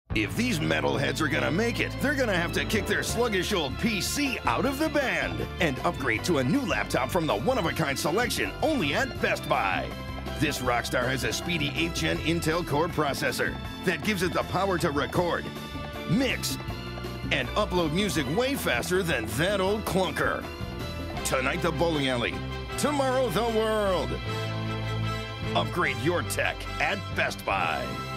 If these metalheads are gonna make it, they're gonna have to kick their sluggish old PC out of the band and upgrade to a new laptop from the one-of-a-kind selection only at Best Buy. This rockstar has a speedy 8th Gen Intel Core processor that gives it the power to record, mix, and upload music way faster than that old clunker. Tonight, the bowling alley. Tomorrow, the world. Upgrade your tech at Best Buy.